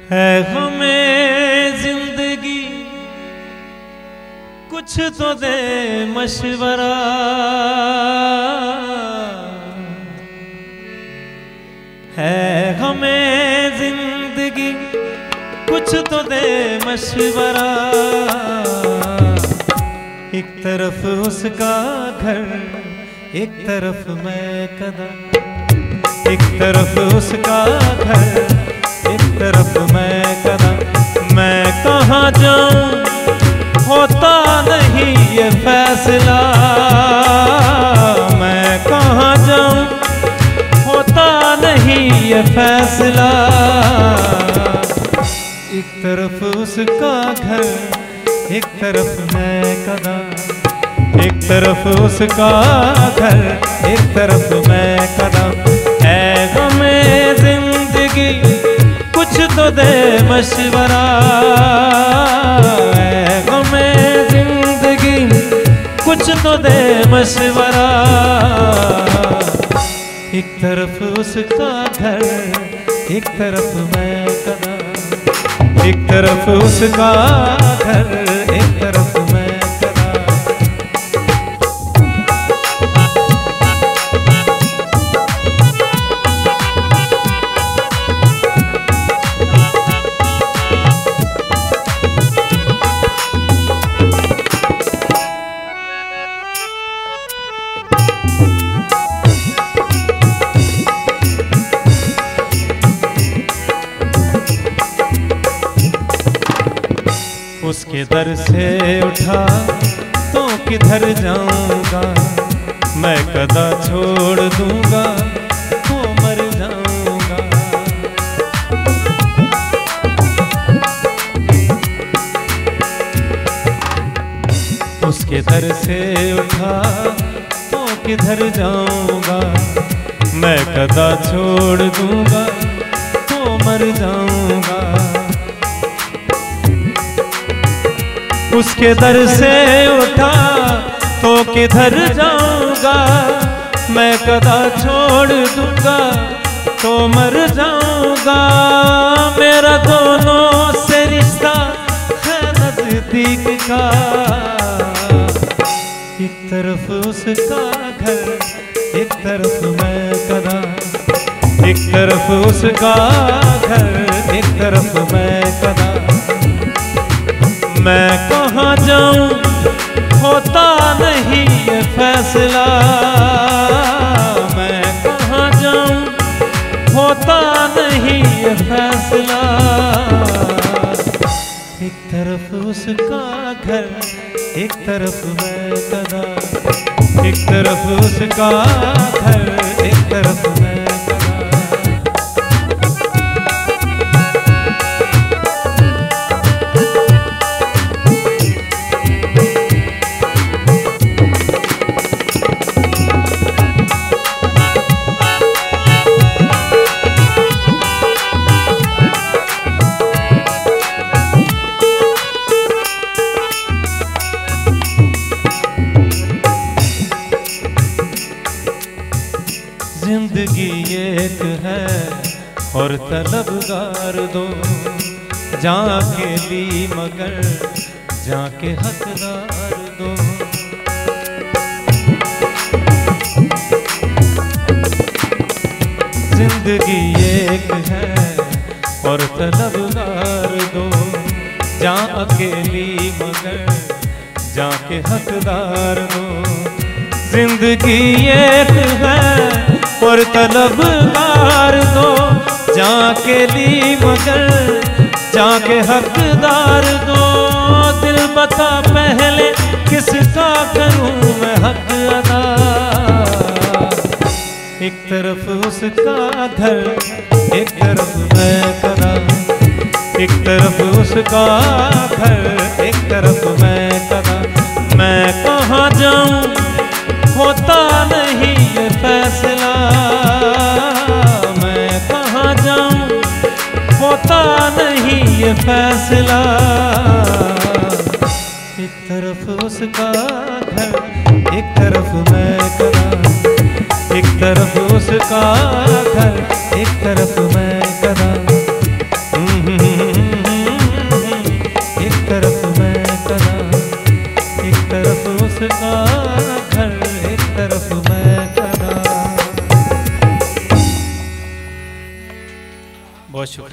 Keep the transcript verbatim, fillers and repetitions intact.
है हमें जिंदगी कुछ तो दे मशवरा, है हमें जिंदगी कुछ तो दे मशवरा। एक तरफ उसका घर, एक तरफ मैं कदम, एक तरफ उसका घर, एक तरफ मैं कदम। मैं कहाँ जाऊं होता नहीं ये फैसला, मैं कहाँ जाऊं होता नहीं ये फैसला। एक तरफ उसका घर, एक तरफ मैं कदम, एक तरफ उसका घर, एक तरफ मैं कदम। है हमें जिंदगी कुछ तो दे मशवरा, है हमें जिंदगी कुछ तो दे मशवरा। एक तरफ उसका घर, एक तरफ मैं कदम, एक तरफ उसका घर, एक तरफ मैं कदम। उसके दर से उठा तो किधर जाऊंगा, मैं कदा छोड़ दूंगा तो मर जाऊंगा। उसके दर से उठा तो किधर जाऊंगा, मैं कदा छोड़ दूंगा तो मर जाऊंगा। उसके दर से उठा तो किधर जाऊंगा, मैं कदा छोड़ दूंगा तो मर जाऊंगा। मेरा दोनों से रिश्ता है नजदीक का, एक तरफ उसका घर, एक तरफ मैं कदा, एक तरफ उसका घर, एक तरफ मैं कदा। मैं कहाँ जाऊं होता नहीं ये फैसला, मैं कहाँ जाऊं होता नहीं ये फैसला। एक तरफ उसका घर, एक तरफ मैं कदा, एक तरफ उसका घर, एक तरफ मैं जिंदगी एक है और तलबगार दो, जाके ली मगर जाके हकदार दो। जिंदगी एक है और तलबगार दो, जा अकेली मगर जाके हकदार दो। जिंदगी एक है और तलबगार दो, जाके ली मगर जाके हकदार दो। दिल बता पहले किसका करूं मैं हक अदा, एक तरफ उसका घर, एक तरफ मैं कदा, एक तरफ उसका घर, एक तरफ मैं कदा। मैं कहाँ जाऊं होता नहीं ये फैसला, मैं कहाँ जाऊं होता नहीं ये फैसला। एक तरफ उसका घर, एक तरफ मैं कदा, एक तरफ उसका घर, एक तरफ मैं कदा। उसका घर, एक तरफ मैं करा। बहुत शुक्रिया।